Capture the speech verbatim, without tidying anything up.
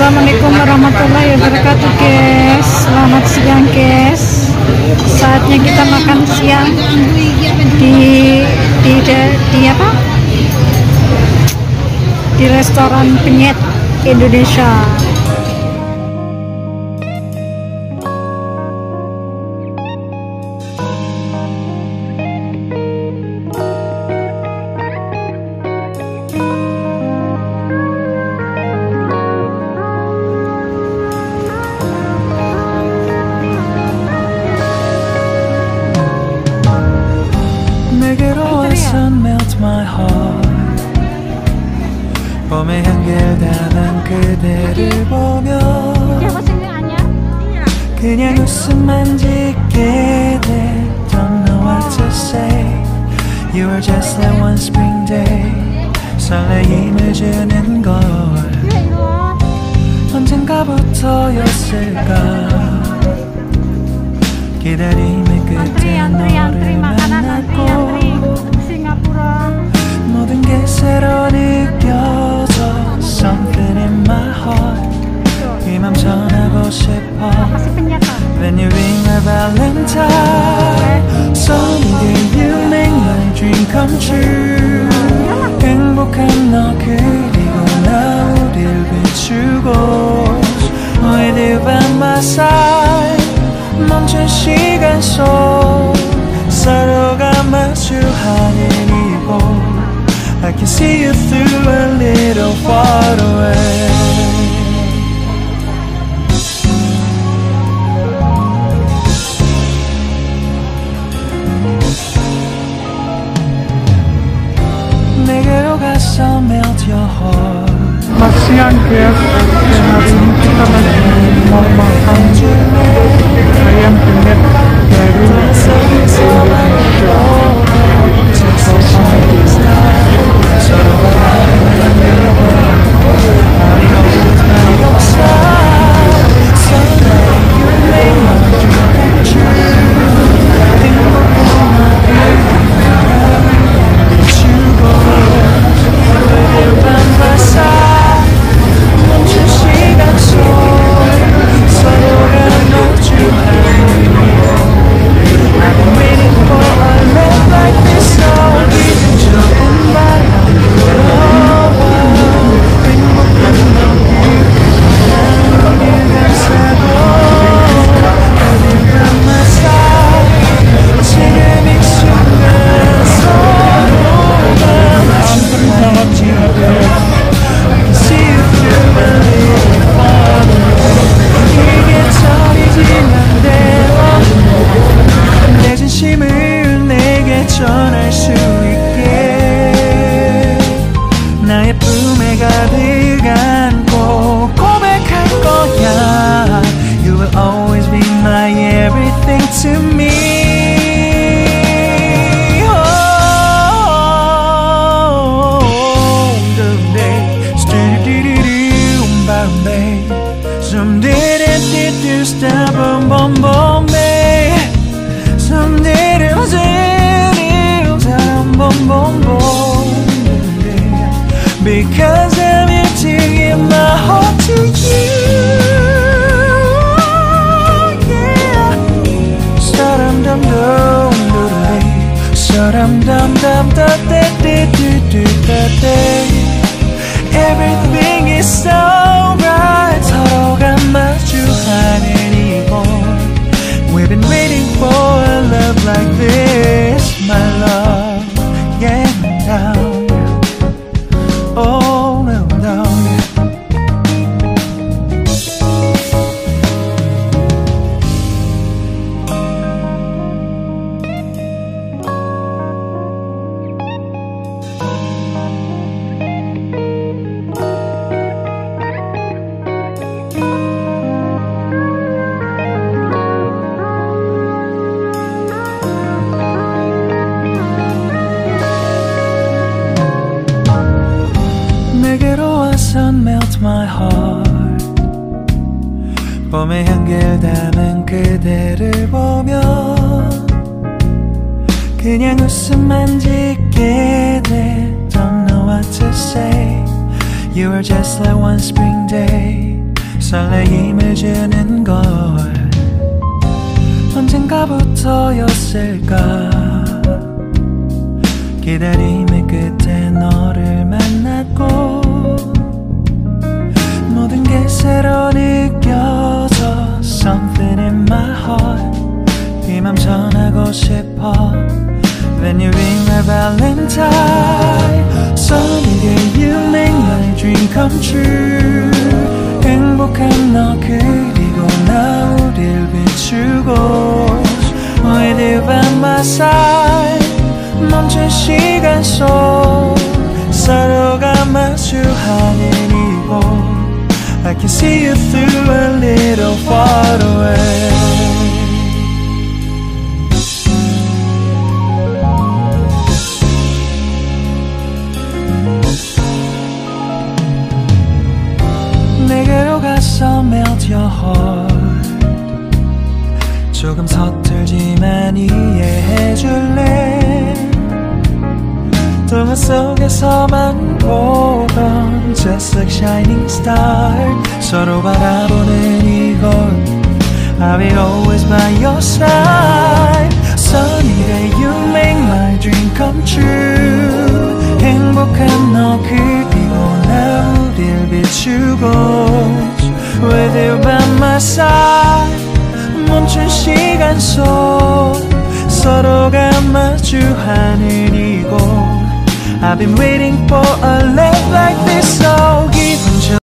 Assalamualaikum warahmatullahi wabarakatuh guys. Selamat siang guys. Saatnya kita makan siang di di di, di apa? Di restoran Penyet Indonesia. Melt my heart. 봄의 향기를 담은 그대를 보며 그냥 웃음만 짓게 돼. Don't know what to say. You were just like one spring day. 설레임을 주는 걸 언젠가부터였을까. 기다림의 끝에 너를 만났고 모든 게 새로 느껴져. Something in my heart. 이 맘 전하고 싶어. When you ring my valentine. Someday you make my dream come true. 행복한 너 그리고 나 우릴 비추고 With you by my side. 멈춘 시간 속 서로가 마주하는 이곳 I can see you through a little far away. 내게로 가서 melt your heart. Selamat siang guys, hari ini kita lagi mau makan ayam penyet dari 전할 수 있게 나의 품에 가득 안고 고백할 거야. You will always be my everything to me. Oh, someday, do-do-do-do, Bombay. Someday, do-do-do, stop, boom, boom, Bombay. Someday, do-do-do. Boom, boom, boom, yeah. Because I'm emptying my heart to you, yeah. Sa-dum dum dum dum, sa-dum dum dum da da da da da da. Everything is so right. 서로가 마주하는 이곳. We've been waiting for a love like this, my love. Yeah, down, oh no, down, yeah. Melt my heart. 봄의 향기를 담은 그대를 보며 그냥 웃음만 짓게 돼. Don't know what to say. You were just like one spring day. 설레임을 주는 걸 언젠가부터였을까 기다림의 끝에 너를 만났고 모든 게 새로 느껴져 Something in my heart 이 맘 전하고 싶어 When you ring my valentine Sunny day you make my dream come true 행복한 너 그리고 나 우릴 비추고 With you by my side 멈춘 시간 속 서로가 마주하는 이곳 I can see you through a little far away 내게로 가서 melt your heart 조금 서툴지만 이해해줄래 동화 속에서만 보던 Just like shining star 서로 바라보는 이곳 I'll be always by your side Sunny day you make my dream come true 행복한 너 그리고 나 우릴 비추고 With you by my side 멈춘 시간 속 서로가 마주하는 이곳 I've been waiting for a love like this so